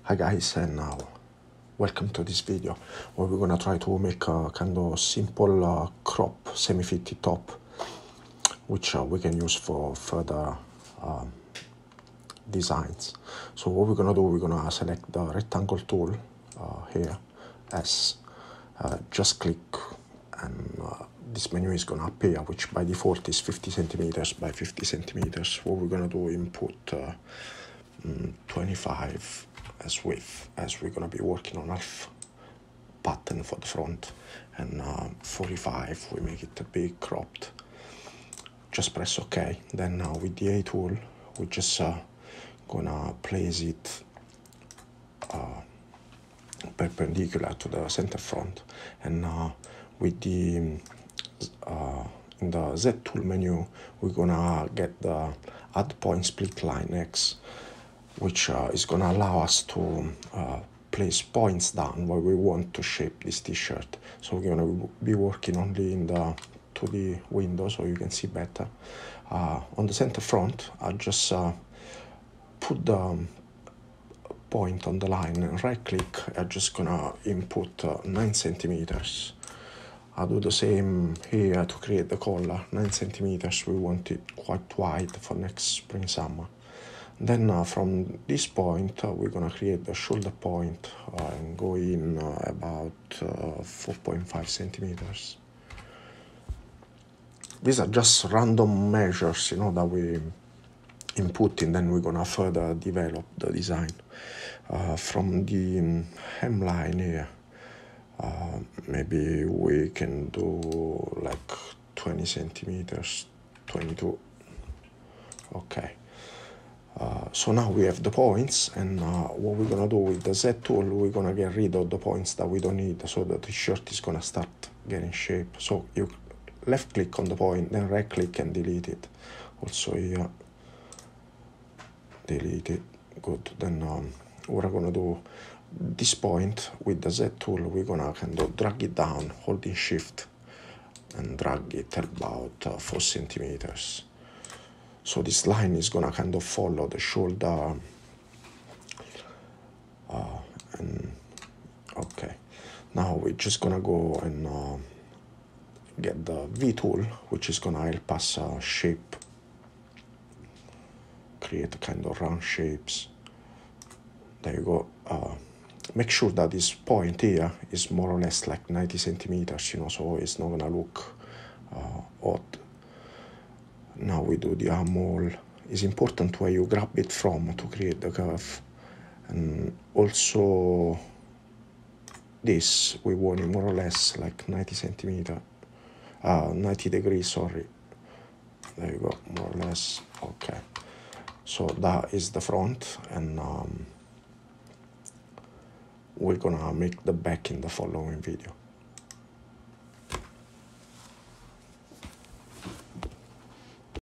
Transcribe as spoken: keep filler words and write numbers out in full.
Hi guys, and now welcome to this video where we're gonna try to make a kind of simple uh, crop semi-fitted top, which uh, we can use for further um, designs. So what we're gonna do, we're gonna select the rectangle tool uh, here, S, uh, just click, and uh, this menu is gonna appear, which by default is fifty centimeters by fifty centimeters. What we're gonna do, input uh, mm, twenty-five as width, as we're gonna be working on half pattern for the front, and uh, forty-five we make it a bit cropped. Just press OK. Then now with the A tool, we just uh, gonna place it uh, perpendicular to the center front, and uh, with the uh, in the Z tool menu, we're gonna get the add point split line X, which uh, is gonna allow us to uh, place points down where we want to shape this t-shirt. So we're gonna be working only in the two D window so you can see better. Uh, on the center front, I'll just uh, put the point on the line and right click. I'm just gonna input uh, nine centimeters. I'll do the same here to create the collar, nine centimeters. We want it quite wide for next spring summer. Then uh, from this point, uh, we're gonna create the shoulder point uh, and go in uh, about uh, four point five centimeters. These are just random measures, you know, that we input, and then we're gonna further develop the design. Uh, from the um, hemline here, uh, maybe we can do like twenty centimeters, twenty-two. Okay. Uh, so now we have the points, and uh, what we're gonna do with the Z tool, we're gonna get rid of the points that we don't need, so that the shirt is gonna start getting shape. So you left click on the point, then right click and delete it. Also here, delete it. Good. Then um, what I'm gonna do, this point with the Z tool, we're gonna kind of drag it down, holding shift, and drag it about uh, four centimeters. So this line is gonna kind of follow the shoulder. Uh, and okay, now we're just gonna go and uh, get the V tool, which is gonna help us uh, shape, create a kind of round shapes. There you go. Uh, make sure that this point here is more or less like ninety centimeters, you know, so it's not gonna look uh, odd. Now we do the armhole. It's important where you grab it from to create the curve. And also this, we want it more or less like ninety centimeter, uh, ninety degrees, sorry. There you go, more or less, okay. So that is the front, and um, we're gonna make the back in the following video.